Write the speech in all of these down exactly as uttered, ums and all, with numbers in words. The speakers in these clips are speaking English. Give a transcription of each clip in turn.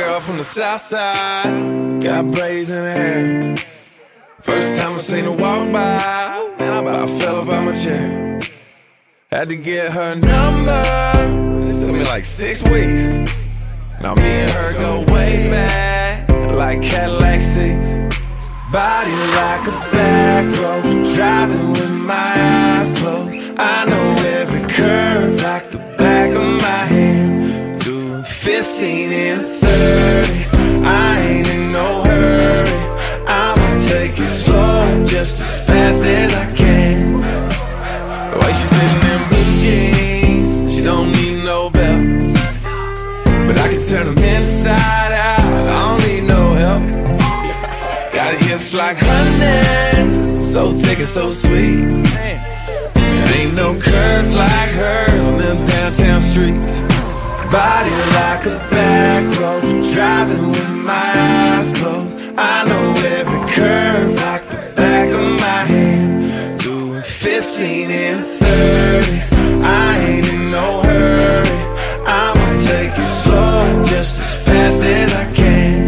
girl from the south side, got braids in her hair. First time I seen her walk by, and I about fell up out my chair. Had to get her number, it took me like six weeks. Now me and her go way back, like Cadillac seats. Body like a back road, driving with my eyes closed. I know every curve like the back of my hand. Do fifteen and thirty, I ain't in no hurry. I'ma take it slow, just as fast as I can. The way she fits in them blue jeans, she don't need no belt. But I can turn them inside out, I don't need no help. Got hips like honey, so thick and so sweet. There ain't no curves like hers on them downtown streets. Body like a back road, driving with my eyes closed. I know every curve like the back of my hand. Doing fifteen and thirty, I ain't in no hurry. I'ma take it slow, just as fast as I can.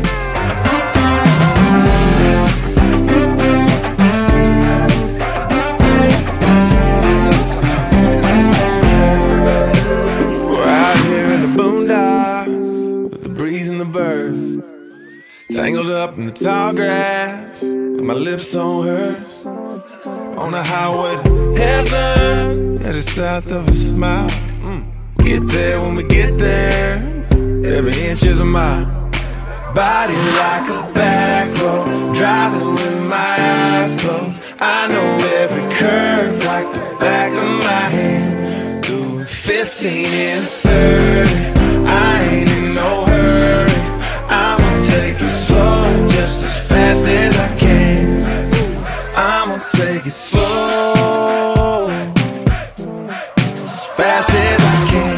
Tangled up in the tall grass, with my lips on hers. On the highway to heaven, headed south of a smile. Mm. Get there when we get there, every inch is a mile. Body like a back road, driving with my eyes closed. I know every curve like the back of my hand. Doing fifteen and thirty, I ain't in no hurry. I'ma take it slow, just as fast as I can. I'ma take it slow, just as fast as I can.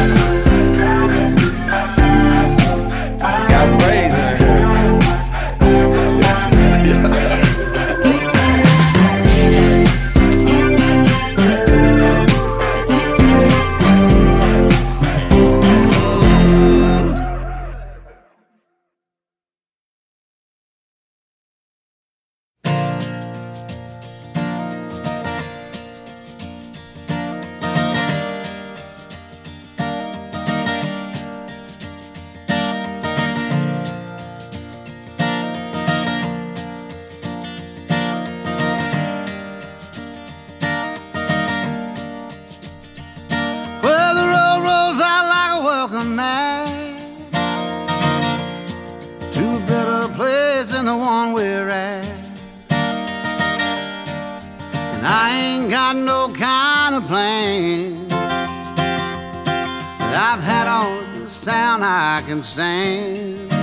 Got braids in her hair. Stand.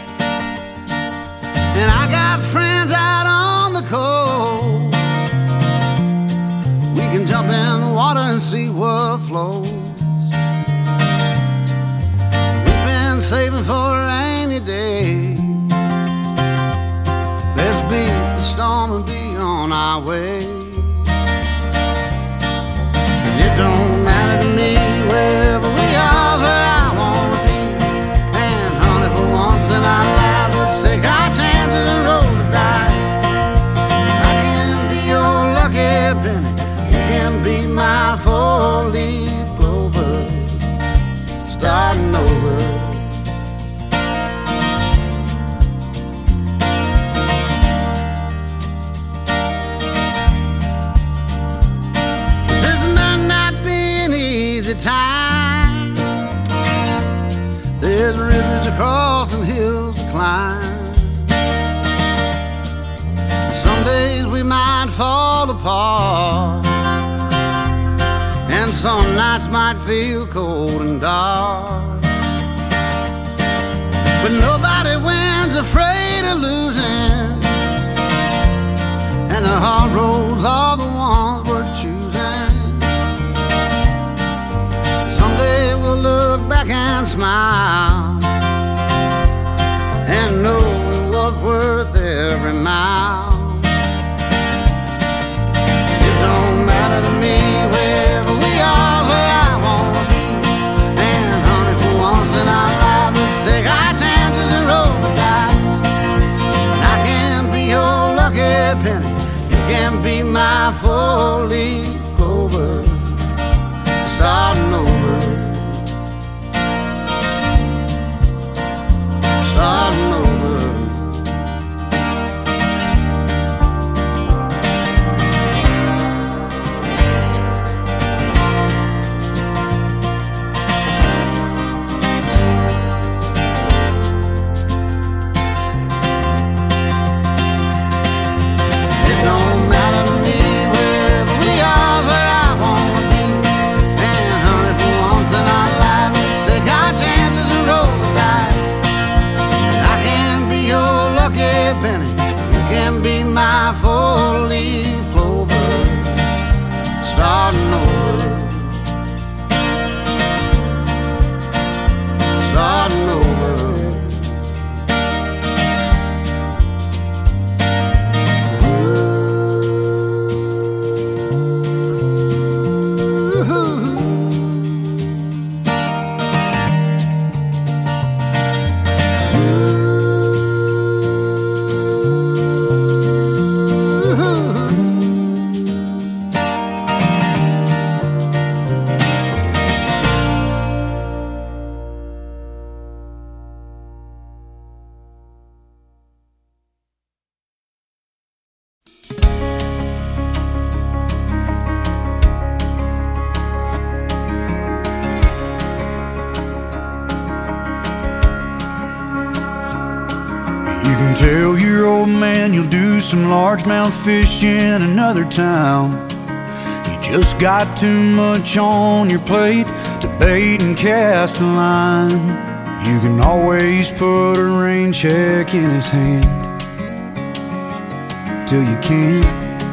And I got friends out on the coast. We can jump in the water and see what flows. We've been saving for a rainy day. Let's beat the storm and be on our way. And it don't matter to me wherever we are, where I wanna be. Once in our lives, let's take our chances and roll the dice. I can be your lucky penny, you can be my four-leaf clover, starting over. This might not be an easy time. There's rivers to cross and hills to climb. Some days we might fall apart, and some nights might feel cold and dark. But nobody wins afraid of losing, and the hard roads are the ones we're choosing. Someday we'll look back and smile and know it was worth every mile. It don't matter to me wherever we are, where I wanna be. And honey, for once in our lives, let's take our chance. lucky penny. You can be my four-leaf clover. Starting over, starting over. My four-leaf clover, starting over, starting over. Tell your old man you'll do some largemouth fish in another town. You just got too much on your plate to bait and cast a line. You can always put a rain check in his hand till you can't.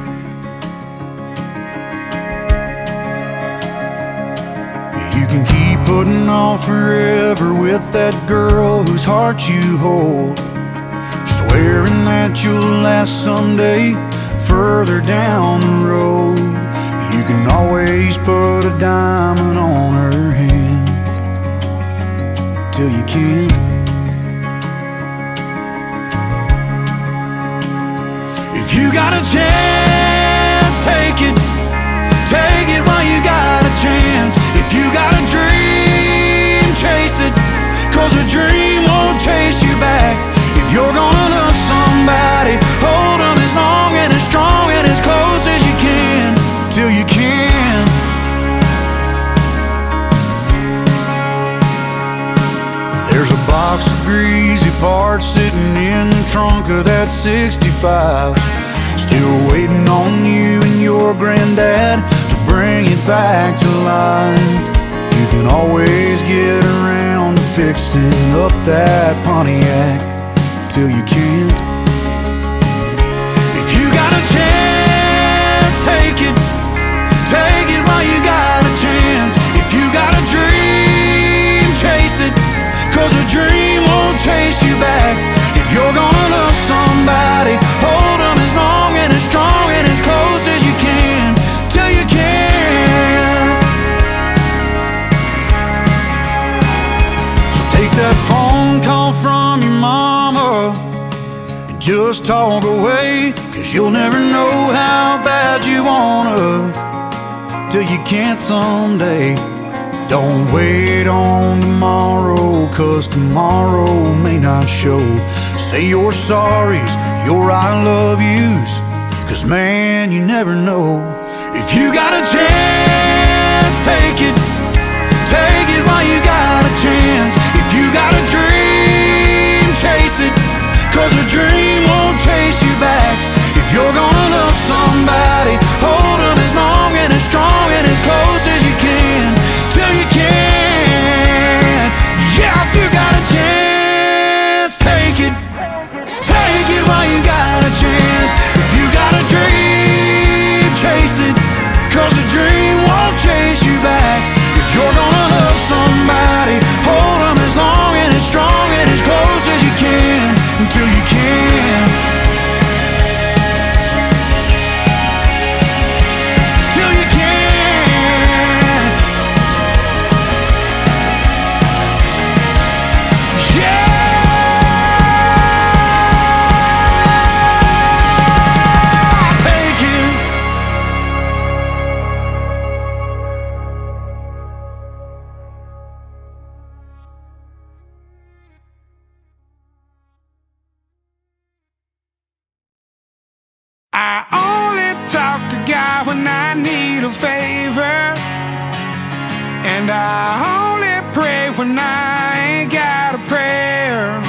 You can keep putting off forever with that girl whose heart you hold, swearing that you'll last someday further down the road. You can always put a diamond on her hand till you can't. If you got a chance, take it. Take it while you got a chance. If you got a dream, chase it, 'cause a dream won't chase you back. If you're gonna love somebody, hold them as long and as strong and as close as you can, till you can. There's a box of greasy parts sitting in the trunk of that sixty-five, still waiting on you and your granddad to bring it back to life. You can always get around to fixing up that Pontiac till you can't. If you got a chance, take it. Take it while you got a chance. If you got a dream, chase it, 'cause a dream won't chase you back. If you're gonna love somebody, hold them as long and as strong and as close as you can, till you can't. So take that phone call from your mama and just talk away, 'cause you'll never know how bad you wanna till you can't someday. Don't wait on tomorrow, 'cause tomorrow may not show. Say your sorries, your I love yous, 'cause man, you never know. If you got a chance, take it. Take it while you got a chance. If you got a dream, chase it, 'cause a dream won't chase you back. If you're gonna love somebody, hold them as long and as strong and as close as you can, till you can. Yeah, if you got a chance, take it. Take it while you got a chance. If you got a dream, chase it, 'cause a dream won't chase you back. If you're gonna love somebody, hold them as long and as strong and as close as you can, until you can. I only talk to God when I need a favor, and I only pray when I ain't got a prayer.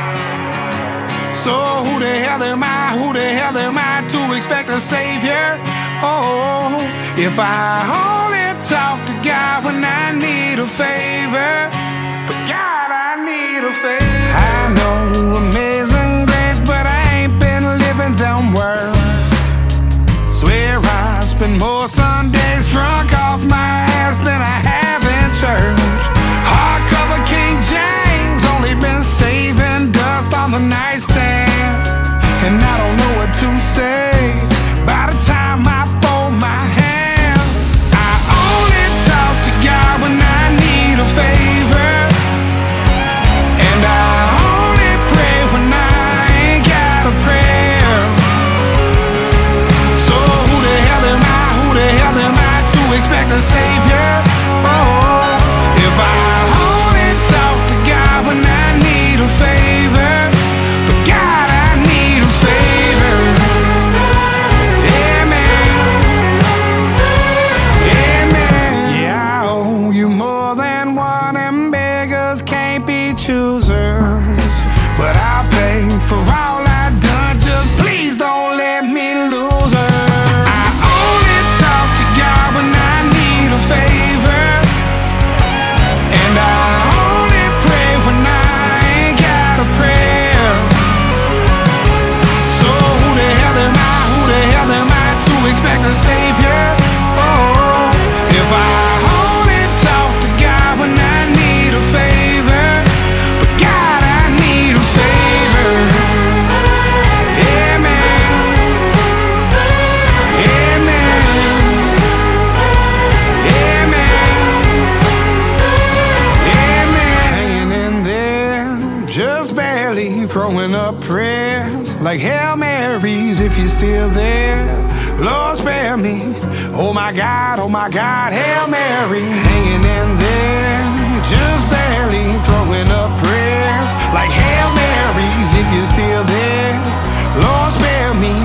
So who the hell am I, who the hell am I to expect a savior? Oh, if I only talk to God when I need a favor. But God, I need a favor. I know amazing grace, but I ain't been living them words. Swear I spend more Sundays drunk off my ass than I have in church. Hardcover King James, only been saving dust on the nightstand, and I don't know what to say by the time I fold my hands. I only talk to God when I need a favor, and I only pray when I ain't got a prayer. So who the hell am I, who the hell am I to expect a savior? Oh, if I only talk to God when I need a favor. But God, I need a favor. Yeah, man. Yeah, man. Yeah, I owe you more than one, and beggars can't be choosers. But I'll pay for all I've done, just please don't let me lose her. I only talk to God when I need a favor, and I only pray when I ain't got a prayer. So who the hell am I, who the hell am I to expect a savior? Oh, if I only talk to God when I need a favor. But God, I need a favor. Yeah, man. Yeah, man. Yeah, man. Yeah, man. Hanging in there, just barely throwing up prayers like Hail Marys if you're still there. Lord, spare me. Oh my God, oh my God, Hail Mary. Hanging in there, just barely throwing up prayers like Hail Marys if you're still there. Lord, spare me.